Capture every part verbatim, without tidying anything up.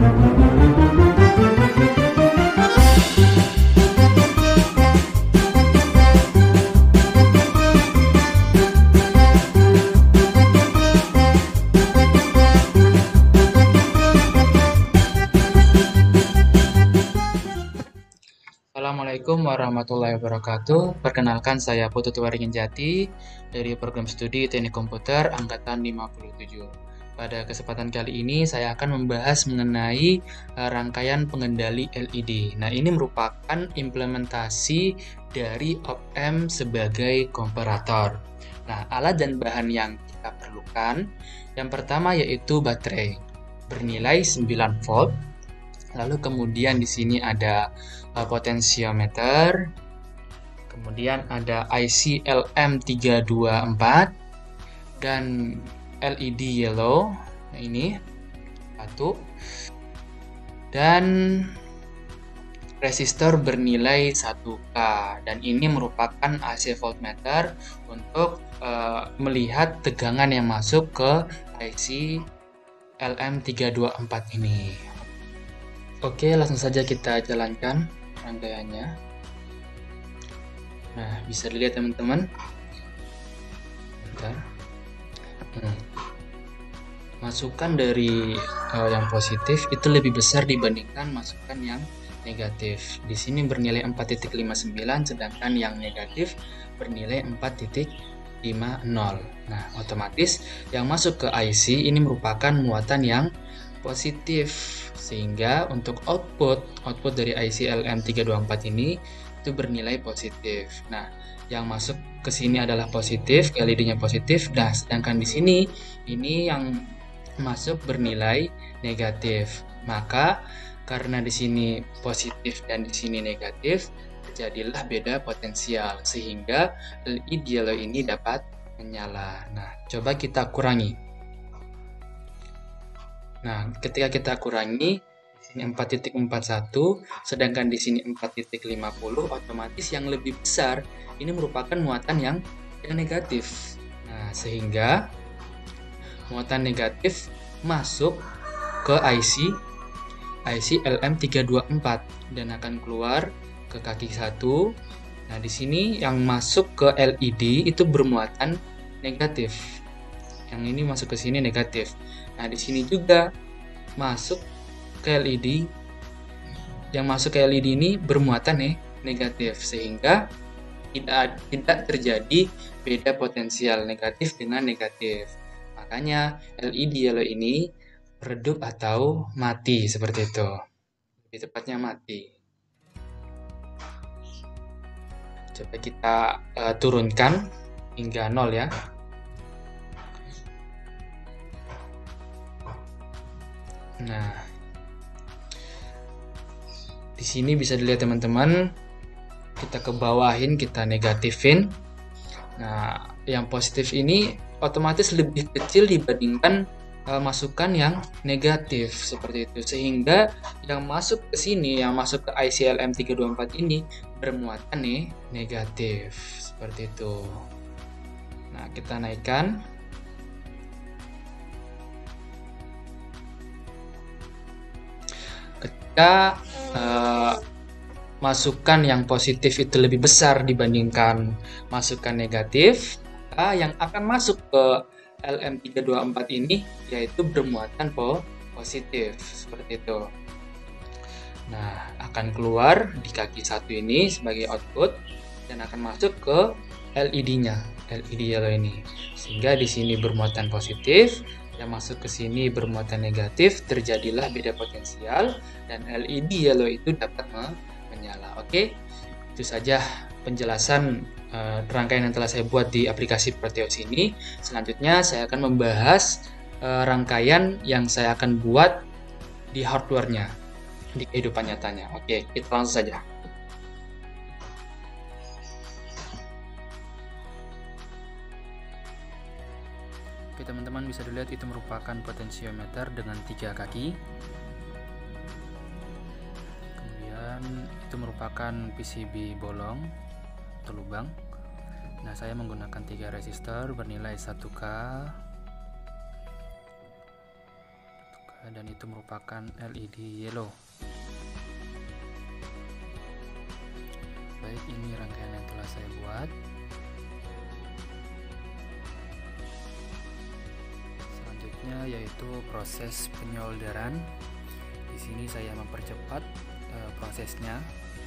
Assalamualaikum warahmatullahi wabarakatuh. Perkenalkan, saya Putu Waringin Jati dari program studi Teknik Komputer Angkatan lima puluh tujuh. Pada kesempatan kali ini saya akan membahas mengenai uh, rangkaian pengendali L E D. Nah, ini merupakan implementasi dari op-amp sebagai komparator. Nah, alat dan bahan yang kita perlukan, yang pertama yaitu baterai bernilai sembilan volt. Lalu kemudian di sini ada uh, potensiometer, kemudian ada I C L M tiga dua empat dan L E D yellow. Nah, ini satu, dan resistor bernilai satu K, dan ini merupakan A C voltmeter untuk uh, melihat tegangan yang masuk ke I C L M tiga dua empat ini. Oke, langsung saja kita jalankan rangkaiannya. Nah, bisa dilihat teman-teman. Bentar. Hmm. Masukan dari uh, yang positif itu lebih besar dibandingkan masukan yang negatif. Di sini bernilai empat titik lima sembilan, sedangkan yang negatif bernilai empat titik lima nol. Nah, otomatis yang masuk ke I C ini merupakan muatan yang positif, sehingga untuk output output dari I C L M tiga dua empat ini itu bernilai positif. Nah, yang masuk ke sini adalah positif, L E D-nya positif. Nah, sedangkan di sini ini yang masuk bernilai negatif. Maka karena di sini positif dan di sini negatif, terjadilah beda potensial sehingga L E D yellow ini dapat menyala. Nah, coba kita kurangi. Nah, ketika kita kurangi, di sini empat titik empat satu, sedangkan di sini empat titik lima nol, otomatis yang lebih besar ini merupakan muatan yang, yang negatif. Nah, sehingga muatan negatif masuk ke I C I C L M tiga dua empat dan akan keluar ke kaki satu. Nah, di sini yang masuk ke L E D itu bermuatan negatif. Yang ini masuk ke sini negatif. Nah, di sini juga masuk ke L E D. Yang masuk ke L E D ini bermuatan nih negatif, sehingga tidak tidak terjadi beda potensial negatif dengan negatif. Makanya L E D yellow ini redup atau mati seperti itu. Lebih tepatnya mati. Coba kita uh, turunkan hingga nol ya. Nah, di sini bisa dilihat teman-teman, kita ke bawahin, kita negatifin. Nah, yang positif ini otomatis lebih kecil dibandingkan uh, masukan yang negatif seperti itu, sehingga yang masuk ke sini, yang masuk ke I C L M tiga dua empat ini bermuatan nih negatif seperti itu. Nah, kita naikkan. Ketika uh, masukan yang positif itu lebih besar dibandingkan masukan negatif, maka yang akan masuk ke L M tiga dua empat ini yaitu bermuatan positif seperti itu. Nah, akan keluar di kaki satu ini sebagai output dan akan masuk ke L E D-nya, L E D yellow ini. Sehingga di sini bermuatan positif, yang masuk ke sini bermuatan negatif, terjadilah beda potensial dan L E D yellow itu dapat menyala. Oke, itu saja penjelasan uh, rangkaian yang telah saya buat di aplikasi Proteus ini. Selanjutnya saya akan membahas uh, rangkaian yang saya akan buat di hardware-nya, di kehidupan nyatanya. Oke, kita langsung saja. Oke teman-teman, bisa dilihat itu merupakan potensiometer dengan tiga kaki. Kemudian itu merupakan P C B bolong atau lubang. Nah, saya menggunakan tiga resistor bernilai satu K, dan itu merupakan L E D yellow. Baik, ini rangkaian yang telah saya buat. Selanjutnya yaitu proses penyolderan. Di sini saya mempercepat uh, prosesnya.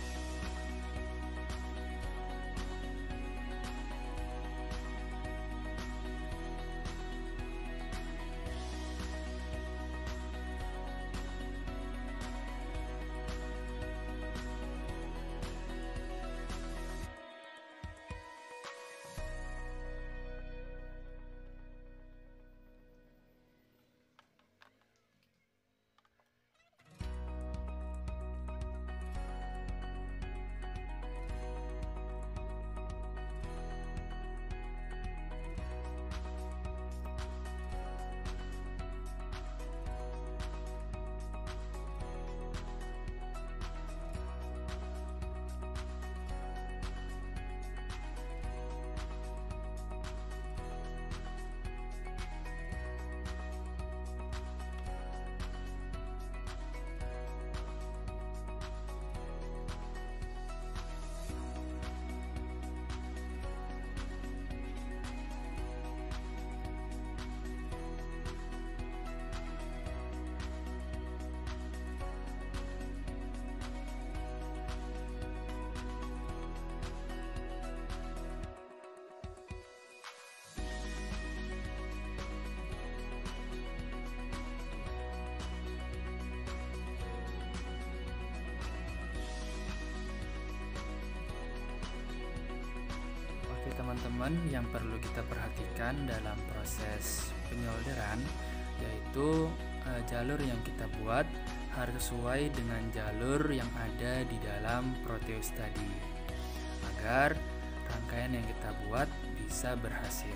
Teman-teman, yang perlu kita perhatikan dalam proses penyolderan yaitu uh, jalur yang kita buat harus sesuai dengan jalur yang ada di dalam Proteus tadi agar rangkaian yang kita buat bisa berhasil.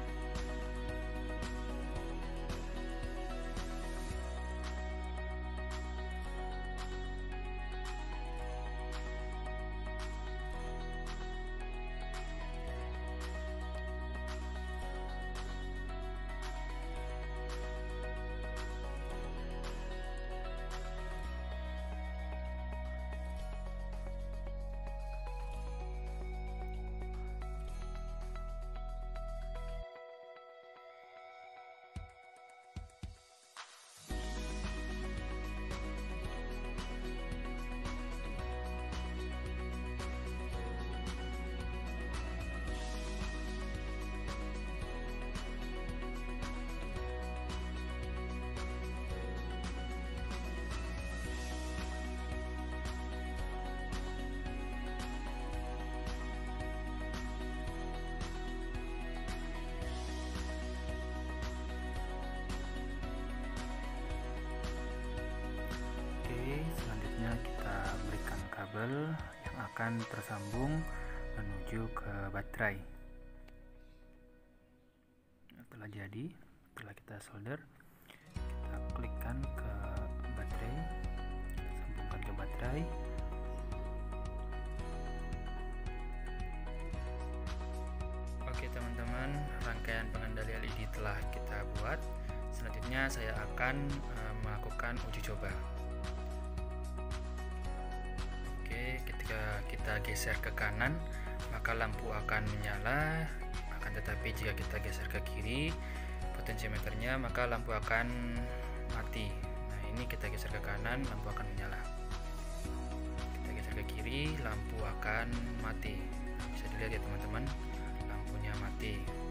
Selanjutnya kita berikan kabel yang akan tersambung menuju ke baterai. Telah jadi, setelah kita solder, kita klikkan ke baterai, kita sambungkan ke baterai. Oke teman-teman, rangkaian pengendali L E D telah kita buat. Selanjutnya saya akan uh, melakukan uji coba. Ketika kita geser ke kanan, maka lampu akan menyala. Akan tetapi jika kita geser ke kiri potensiometernya, maka lampu akan mati. Nah, ini kita geser ke kanan, lampu akan menyala. Kita geser ke kiri, lampu akan mati. Bisa dilihat ya teman-teman, lampunya mati.